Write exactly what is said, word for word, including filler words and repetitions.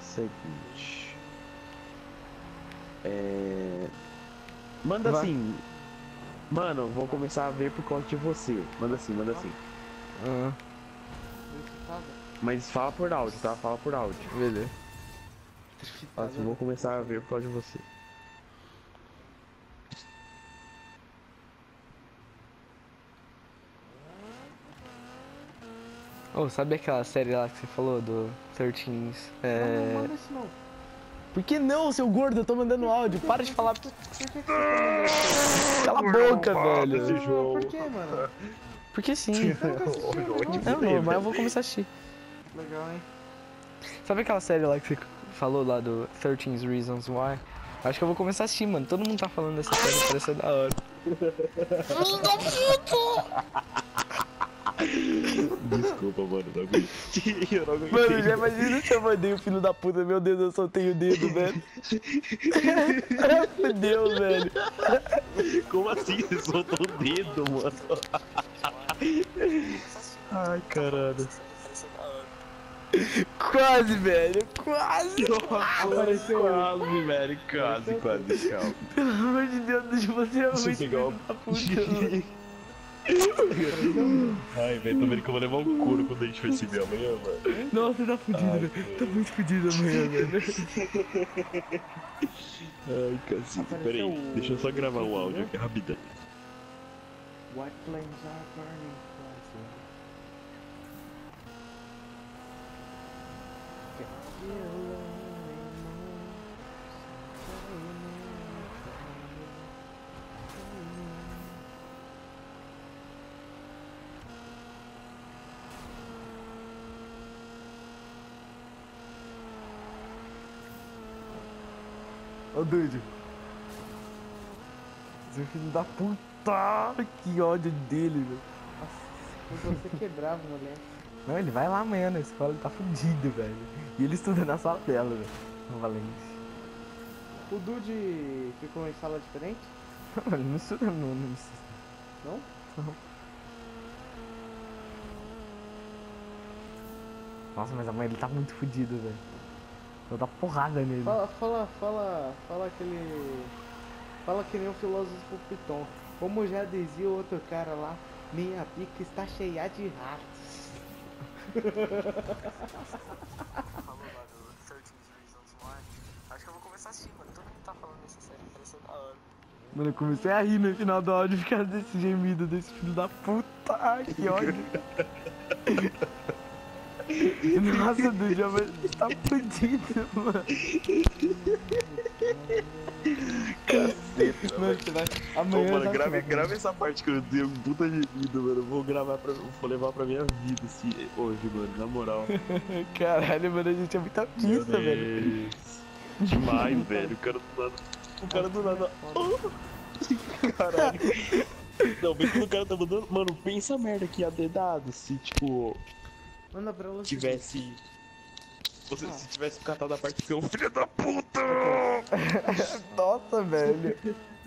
seguinte. É... Manda Vai. assim. Mano, vou começar a ver por conta de você. Manda assim, manda assim. Ah, Mas fala por áudio, tá? Fala por áudio. beleza. Fala assim, vou começar a ver por causa de você. Ô, sabe aquela série lá que você falou do thirteen? É... Não manda isso não. Por que não, seu gordo? Eu tô mandando áudio. Para de falar. Por que que você tá mandando isso? Cala a boca, velho. Esse jogo. Por que, mano? Porque sim. Você nunca assistiu, não? Não, não, mas eu vou começar a assistir. Legal, hein? Sabe aquela série lá que você falou lá do thirteen Reasons Why? Acho que eu vou começar a assistir, mano. Todo mundo tá falando dessa série, parece ser da hora. Desculpa, mano, não aguentei. Eu não aguentei. Mano, já imagina se eu mandei o filho da puta. Meu Deus, eu soltei o dedo, velho. Fudeu, velho. Como assim? Você soltou o dedo, mano? Ai, caralho. Quase, velho. Quase. Apareceu. Quase, velho. Quase, quase, calma. Pelo amor de Deus, deixa você é muito Deixa eu filho da puta, mano. Ai, velho, tô vendo que eu vou levar um couro quando a gente for exibir amanhã, mano. Nossa, tá fudido, Ai, velho. velho. Tá muito fudido amanhã, velho. Ai, cacete. Pera aí, deixa eu só gravar um áudio aqui rapidão. White flames are burning bright. Can't feel anymore. Ô, doido. Seu filho da puta. Que ódio dele, velho. Nossa, você quebrava, moleque. Não, ele vai lá amanhã na escola, ele tá fudido, velho. E ele estuda na sala dela, velho. No Valente. O Dude ficou em sala diferente? Não, ele não estuda no... no... Não? Nossa, mas amanhã ele tá muito fudido, velho. Vou dar porrada nele. Fala, fala, fala, fala aquele... Fala que nem o filósofo Piton. Como já dizia o outro cara lá, minha pica está cheia de ratos. Falou lá do thirteen Reasons Why. Acho que eu vou começar a assistir, mano. Todo mundo tá falando dessa série, parece ser da hora. Mano, eu comecei a rir no final do áudio por causa desse gemido desse filho da puta. Ai, que ódio. Nossa, do Java tá fudido, mano. Caceta, Mano, você vai. Ô, Amanhã mano, sabe grave, o que vai grave essa parte que eu dei um puta gemido, mano. Eu vou gravar pra. Vou levar pra minha vida assim, hoje, mano, na moral. acontecer? Caralho, mano, a gente é muita Meu pista, velho. Deus. Demais, velho. O cara do nada. O cara do nada. Oh! Caralho. Não, vem quando o cara tá mandando. Mano, pensa a merda que ia ter dado se, tipo, Manda pra ela. tivesse. Você, se tivesse catado a parte de ser um filho da puta! Nossa, velho.